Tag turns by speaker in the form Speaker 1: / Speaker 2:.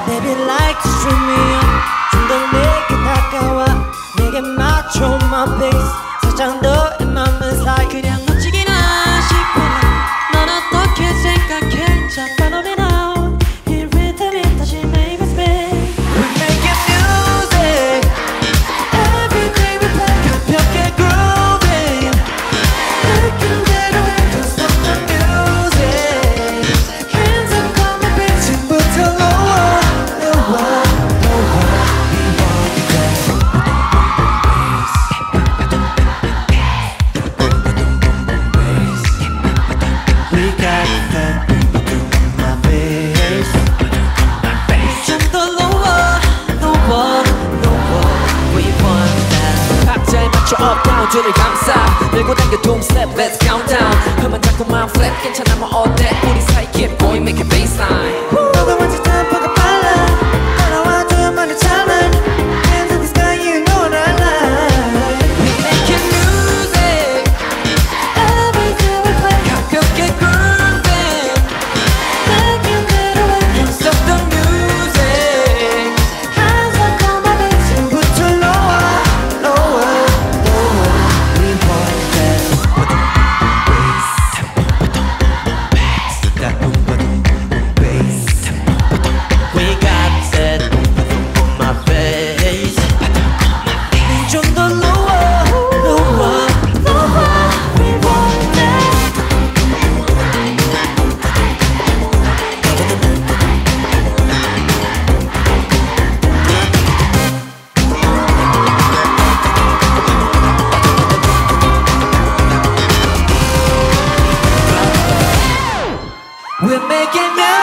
Speaker 1: Baby like to string me up 좀 더 내게 다가와 내게 맞춰 my pace 살짝 너의 맘을 사이
Speaker 2: 그냥 멋지기나 싶어 넌 어떻게 생각해 자 follow me now 이 리듬이 다시 make us big
Speaker 1: We're making music
Speaker 2: Every day we play
Speaker 1: 가볍게 grooving
Speaker 2: 느낌대로 해
Speaker 1: Don't stop the music
Speaker 2: Hands up on my beat
Speaker 1: 지금부터 lower lower lower We want that We got that my face
Speaker 2: 좀 더 lower lower lower We want that
Speaker 3: 박자에 맞춰 up down 줄을 감싸 밀고 당겨 doom step let's count down 그만 자꾸만 flip 괜찮아 뭐 어때 우리 사이 keep going make it baseline
Speaker 1: 너가 먼저 템포가 빨라 따라와 둘만의 challenge Hands in the sky you know what I like
Speaker 3: We making music
Speaker 2: Every day we play
Speaker 3: 가볍게 grooving
Speaker 2: 느낌대로 해
Speaker 3: Don't stop the music
Speaker 2: Hands up on my beat
Speaker 1: 지금부터 lower lower lower We want that We got that on my face 좀 더 lower lower lower We want that We're making music